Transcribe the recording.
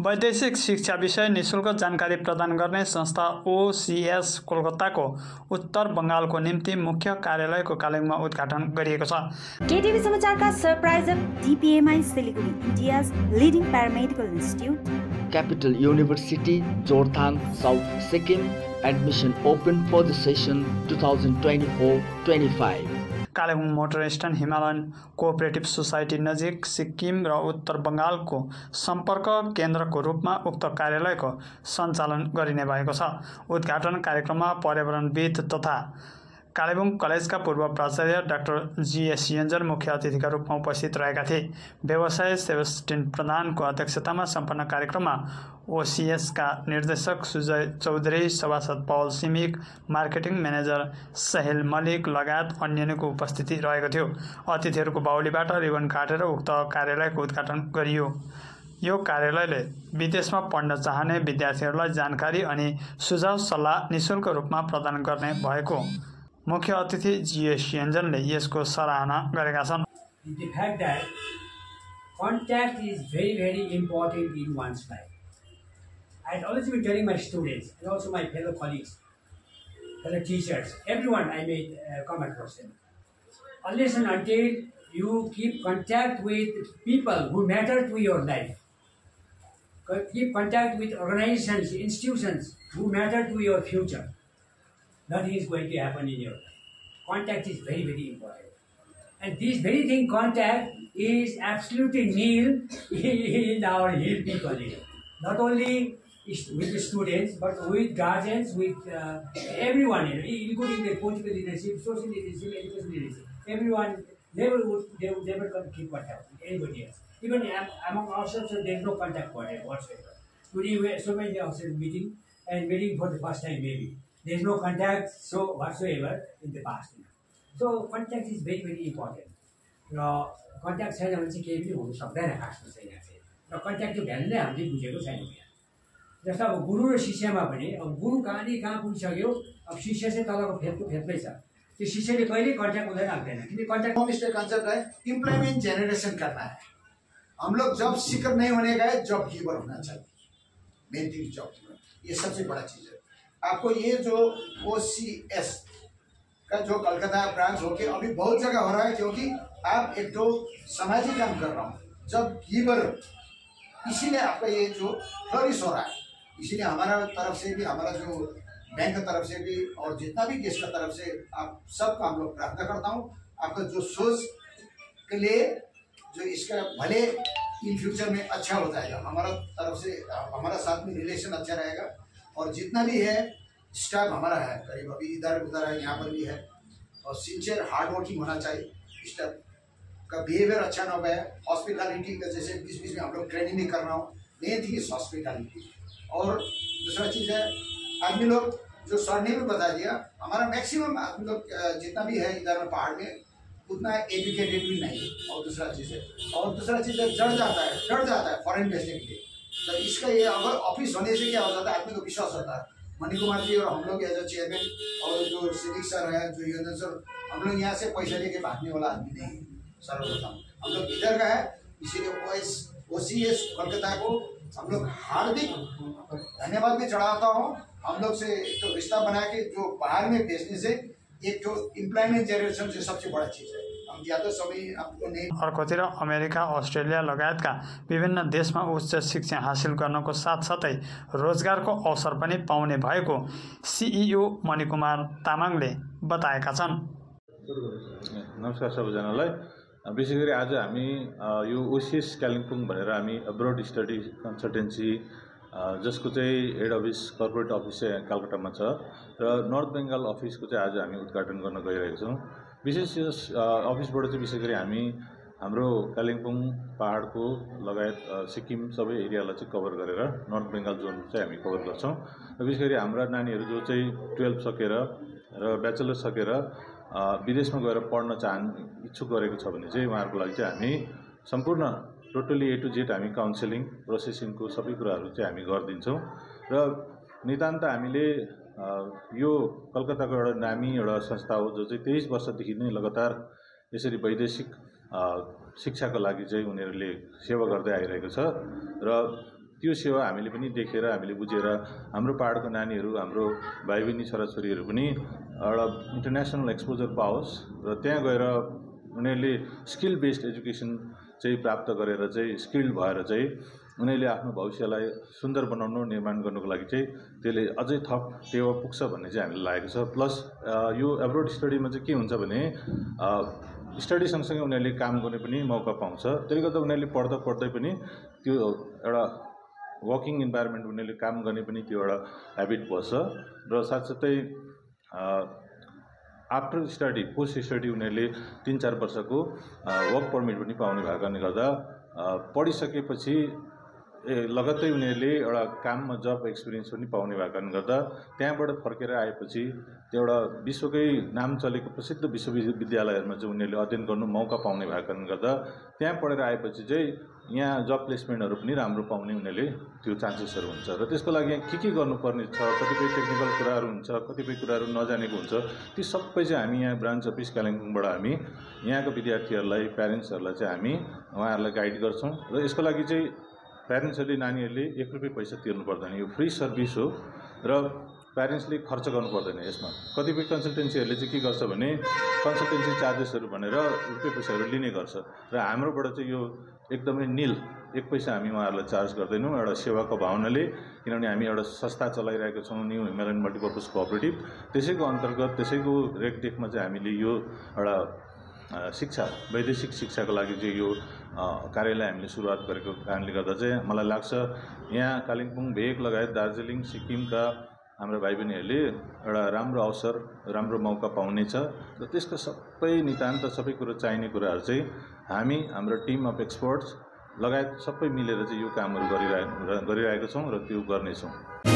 वैदेशिक शिक्षा विषय निशुल्क जानकारी प्रदान गर्ने संस्था ओसीएस कोलकाताको उत्तर बंगालको निम्ति मुख्य कार्यालयको कालिम्पोङमा उद्घाटन गरिएको छ। केटीभी समाचारका सरप्राइजर DPMI Siliguri, India's leading paramedical institute, Capital University, Jorthang, South Sikkim. Admission open for the session 2024-25. Kalimpong motor stand Himalayan cooperative society नजिक सिक्किम र उत्तर बंगालको सम्पर्क केन्द्रको रूपमा उक्त कार्यालयको सञ्चालन गरिने भएको छ। उद्घाटन कार्यक्रममा पर्यावरणविद तथा कालेबुङ कलेजका पूर्व प्राचार्य डाक्टर जीएस यन्जन मुख्य अतिथिका रूपमा उपस्थित रहेका थिए। व्यवसाय सेबेस्टिन प्रधानको अध्यक्षतामा सम्पन्न कार्यक्रममा ओसीएसका निर्देशक सुजय चौधरी, सभासद Paul Simick, marketing manager Sahel Malik लगायत अन्यको उपस्थिति रहेको थियो। अतिथिहरूको बाहुलीबाट रिबन काटेर उक्त कार्यालयको उद्घाटन गरियो। यो कार्यालयले विदेशमा पढ्न चाहने विद्यार्थीहरूलाई जानकारी अनि सुझाव सल्लाह निशुल्क रूपमा प्रदान गर्ने भएको मुख्य अतिथि जीएस यन्जनले यसको सराहना गरेका छन्। The fact that contact is very important in one's life. I had always been telling my students and also my fellow colleagues, fellow teachers, everyone I may come across them. Unless and until you keep contact with people who matter to your life, keep contact with organizations, institutions who matter to your future, nothing is going to happen in your life. Contact is very important. And this very thing, contact, is absolutely nil in our hill people. Not only with the students, but with guardians, with everyone, including the political leadership, social leadership, education leadership. Everyone, they would never keep contact with anybody else. Even among ourselves, there is no contact whatsoever. Today, we are so many of us meeting for the first time maybe. There is no contact so whatsoever in the past. So contact is very important. Contact छैन भने चाहिँ केही पनि हुन सक्दैन खासमा चाहिँ यहाँ चाहिँ। र कन्ट्याक्टको भ्यालु नै हामीले बुझेको छैनौँ यहाँ। जस्तो अब गुरु र शिष्यमा पनि अब गुरु कहाँ पुगिसक्यो, अब शिष्य चाहिँ तलको फेदमै छ। त्यो शिष्यले कहिले कन्ट्याक्ट हुँदैन हाल्दैन, किनकि कन्ट्याक्ट होमस्टे कंसेप्ट है एम्प्लॉयमेंट जनरेशन करना है। हम लोग जॉब सीकर नहीं होने का है, जॉब गिवर होना चाहिए। मेन थिंग जॉब गिवर, ये सबसे बड़ा चीज है। आपको ये जो ओसीएस का जो कलकत्ता ब्रांच होके अभी बहुत जगह हो रहा है, क्योंकि आप एक तो सामाजिक काम कर रहा हूँ, जब गिवर, इसीलिए आपका ये जो फ्लरिश हो रहा है। इसीलिए हमारा तरफ से भी, हमारा जो बैंक की तरफ से भी और जितना भी केस का तरफ से आप सबका हम लोग प्रार्थना करता हूँ, आपका जो सोच के लिए जो इसका भले इन फ्यूचर में अच्छा हो जाएगा। हमारा तरफ से हमारा साथ में रिलेशन अच्छा रहेगा और जितना भी है स्टाफ हमारा है, करीब अभी इधर उधर है, यहाँ पर भी है, और सिंसियर हार्ड वर्किंग होना चाहिए। स्टाफ का बिहेवियर अच्छा ना हो पाए। हॉस्पिटलिटी का जैसे बीच में हम लोग ट्रेनिंग भी कर रहा हूँ, मेन थिंग इज हॉस्पिटलिटी। और दूसरा चीज़ है, आदमी लोग जो सर ने भी बता दिया, हमारा मैक्सिमम आदमी लोग जितना भी है इधर में पहाड़ में उतना एजुकेटेड भी नहीं है। और दूसरा चीज़ है डर जाता है फॉरेन भेजने के लिए। तो इसका ये अगर ऑफिस होने से क्या हो जाता है, आदमी को विश्वास होता है। मणि कुमार जी और हम लोग एज अ चेयरमैन और जो सिविक सर है, जो योजना सर, हम लोग यहाँ से पैसा लेके भागने वाला आदमी नहीं है। सर बोलता हूँ हम लोग इधर का है, इसीलिए ओसीएस कोलकाता को हम लोग हार्दिक धन्यवाद भी चढ़ाता हूँ। हम लोग से एक तो रिश्ता बना के जो बाहर में भेजने से एक जो इम्प्लॉयमेंट जेनरेशन से सबसे बड़ा चीज़ है। हम ज्यादा समय आपको नहीं। अर्कोतिर अमेरिका, अस्ट्रेलिया लगायतका विभिन्न देशमा उच्च शिक्षा हासिल गर्नको साथसाथै रोजगारको अवसर पनि पाउने भएको सीईओ मणिकुमार तामाङले बताएका छन्। नमस्कार सबैजनालाई। विशेष गरी आज हामी यो ओसीएस कालिम्पोङ भनेर हामी अब्रोड स्टडी कन्सल्टेन्सी जसको चाहिँ हेड अफिस कर्पोरेट अफिस चाहिँ कलकत्तामा छ र नर्थ बेङ्गाल अफिसको चाहिँ आज हामी उद्घाटन गर्न गइरहेका छौँ। विशेष यस अफिसबाट चाहिँ विशेष गरी हामी हाम्रो कालिम्पोङ पहाडको लगायत सिक्किम सबै एरियालाई चाहिँ कभर गरेर नर्थ बेङ्गाल जोन चाहिँ हामी कभर गर्छौँ। र विशेष गरी हाम्रा नानीहरू जो चाहिँ 12 सकेर र ब्याचलर सकेर विदेशमा गएर पढ्न इच्छुक गरेको छ भने चाहिँ उहाँहरूको लागि चाहिँ हामी सम्पूर्ण टोटली ए टु जेड हामी काउन्सिलिङ प्रोसेसिङको सबै कुराहरू चाहिँ हामी गरिदिन्छौँ। र नितान्त हामीले यो कलकत्ताको एउटा नामी एउटा संस्था हो जो चाहिँ 23 वर्षदेखि नै लगातार यसरी वैदेशिक शिक्षाको लागि चाहिँ उनीहरूले सेवा गर्दै आइरहेको छ। र त्यो सेवा हामीले पनि देखेर हामीले बुझेर हाम्रो पहाडको नानीहरू हाम्रो भाइ बहिनी छोराछोरीहरू पनि एउटा इन्टरनेसनल एक्सपोजर पाओस् र त्यहाँ गएर उनीहरूले स्किल बेस्ड एजुकेसन चाहिँ प्राप्त गरेर चाहिँ स्किल्ड भएर चाहिँ उनीहरूले आफ्नो भविष्यलाई सुन्दर बनाउनु निर्माण गर्नुको लागि चाहिँ त्यसले अझै थप टेवा पुग्छ भन्ने चाहिँ हामीलाई लागेको छ। प्लस यो एब्रोड स्टडीमा चाहिँ के हुन्छ भने स्टडी सँगसँगै उनीहरूले काम गर्ने पनि मौका पाउँछ। त्यसले गर्दा उनीहरूले पढ्दा पढ्दै पनि त्यो एउटा वर्किङ इन्भाइरोमेन्ट उनीहरूले काम गर्ने पनि त्यो एउटा ह्याबिट बस्छ र साथसाथै आफ्टर स्टडी पोस्ट स्टडी उनीहरूले 3-4 वर्षको वर्क पर्मिट पनि पाउने भएको कारणले गर्दा पढिसकेपछि लगत्तै उनीहरूले एउटा काममा जब एक्सपिरियन्स पनि पाउने भएको कारणले गर्दा त्यहाँबाट फर्केर आएपछि त्यो एउटा विश्वकै नाम चलेको प्रसिद्ध विश्वविद्यालयहरूमा चाहिँ उनीहरूले अध्ययन गर्नु मौका पाउने भएको कारणले गर्दा त्यहाँ पढेर आएपछि चाहिँ यहाँ जब प्लेसमेन्टहरू पनि राम्रो पाउने उनीहरूले त्यो चान्सेसहरू हुन्छ र त्यसको लागि के गर्नुपर्ने छ, कतिपय टेक्निकल कुराहरू हुन्छ, कतिपय कुराहरू नजानेको हुन्छ, ती सबै चाहिँ हामी यहाँ ब्रान्च अफिस कालिम्पोङबाट हामी यहाँको विद्यार्थीहरूलाई प्यारेन्ट्सहरूलाई चाहिँ हामी उहाँहरूलाई गाइड गर्छौँ र यसको लागि चाहिँ प्यारेन्ट्सहरूले नानीहरूले 1 रुपियाँ पैसा तिर्नु पर्दैन। यो फ्री सर्भिस हो र प्यारेन्ट्सले खर्च गर्नु पर्दैन। यसमा कतिपय कन्सल्टेन्सीहरूले चाहिँ के गर्छ भने कन्सल्टेन्सी चार्जेसहरू भनेर रुपियाँ पैसाहरू लिने गर्छ र हाम्रोबाट चाहिँ यो एकदमै निल 1 पैसा हामी उहाँहरूलाई चार्ज गर्दैनौँ एउटा सेवाको भावनाले, किनभने हामी एउटा संस्था चलाइरहेको छौँ न्यू हिमालयन मल्टिपर्पज कोअपरेटिभ। त्यसैको अन्तर्गत त्यसैको रेखदेखमा चाहिँ हामीले यो एउटा शिक्षा वैदेशिक शिक्षाको लागि चाहिँ यो कार्यालय हामीले सुरुवात गरेको कारणले गर्दा चाहिँ मलाई लाग्छ यहाँ कालिम्पोङ भेग लगायत दार्जिलिङ सिक्किमका हाम्रो भाइ बहिनीहरूले एउटा राम्रो अवसर राम्रो मौका पाउनेछ र त्यसको सबै नितान्त सबै कुरो चाहिने कुराहरू चाहिँ हामी हाम्रो टिम अफ एक्सपर्ट्स लगायत सबै मिलेर चाहिँ यो कामहरू गरिरहेका छौँ र त्यो गर्नेछौँ।